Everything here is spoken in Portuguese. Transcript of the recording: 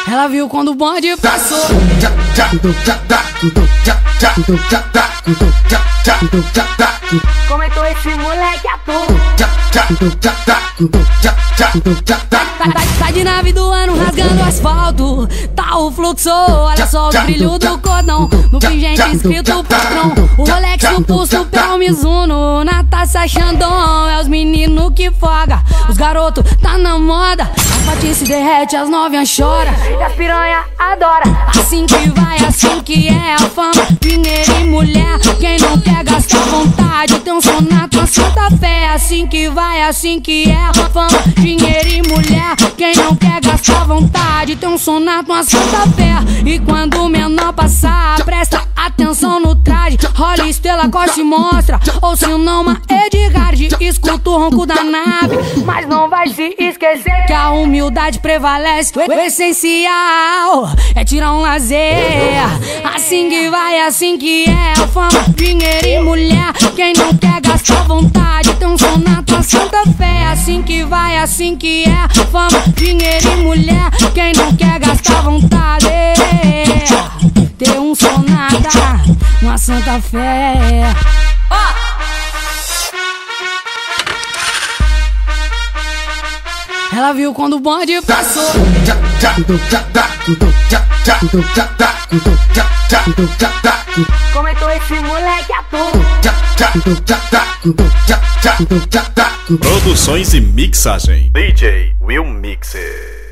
Ela viu quando o bonde passou. Comentou esse moleque à toa. Tá de nave do ano rasgando asfalto. Tá o fluxo, olha só o brilho do cordão. No pingente escrito patrão. O Rolex no pulso, pé Mizuno. Na taça Xandão, é os meninos que foga. Os garotos tá na moda. As patinhas se derrete, as novinhas chora. E as piranha adora. Assim que vai, assim que é a fama. Dinheiro e mulher, quem não quer gastar vontade. Tem um sonato, uma santa fé. Assim que vai, assim que é a fama. Dinheiro e mulher, quem não quer gastar vontade. Tem um sonato, uma santa fé. E quando o menor passar, presta atenção no traje. Rola estrela, corte e mostra. Ou se não, uma Edgard. Escuta o ronco da nave. Mas não vai se esquecer que a humildade prevalece. O essencial é tirar um lazer. Assim que vai, assim que é a fama. Dinheiro e mulher, quem não quer gastar vontade. Tem um sonato, a santa fé. Assim que vai, assim que é a fama. Dinheiro e mulher, quem não quer gastar vontade. Ter um sonata, uma santa fé. Ela viu quando o bonde passou. Comentou esse moleque à toa. Produções e mixagem DJ Will Mixer.